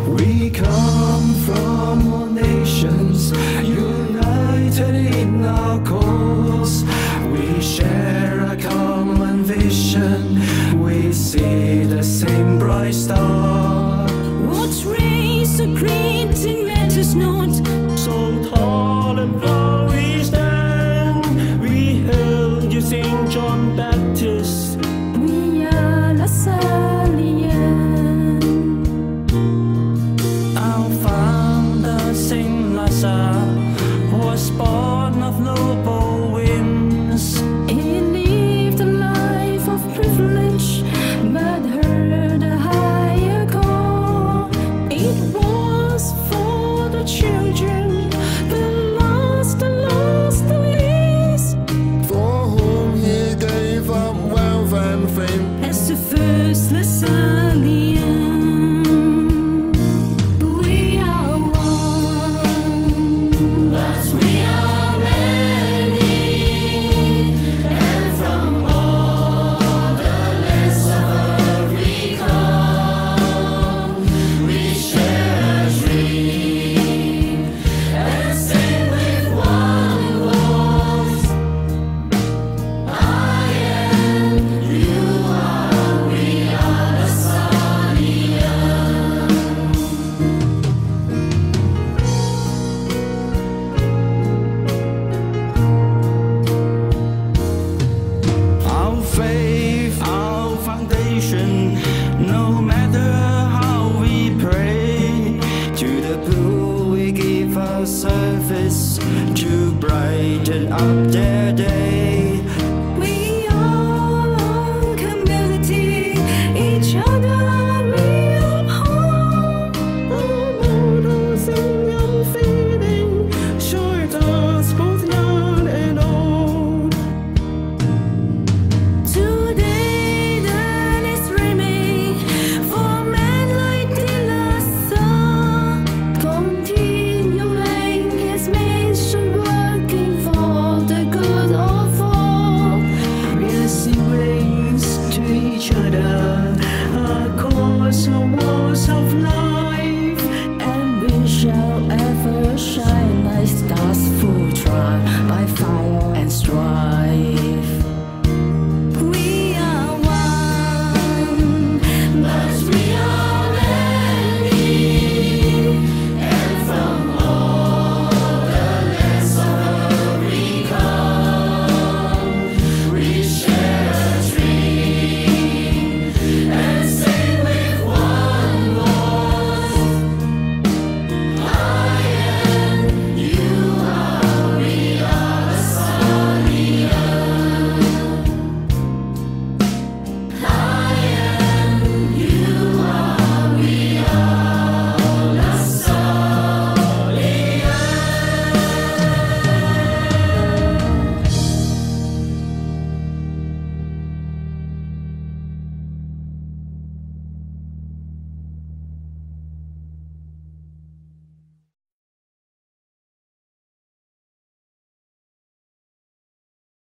We come from all nations, united in our cause. We share a common vision, we see the same bright star. What race or creed matters not, So tall and proud we stand, we hail you, St. John Baptist. we are Lasallian. Our founder, Saint Lazarus, was born of noble winds. He lived a life of privilege, but heard a higher call. It was for the children, the lost, the least, For whom he gave up wealth and fame. as the first Lasallian. We are one, but we are many, and from all the lands of earth we come. We share a dream and sing with one voice. I am, you are, we are Lasallian. Our faith, our foundation, no matter how we pray. To the poor we give our service to brighten up their day.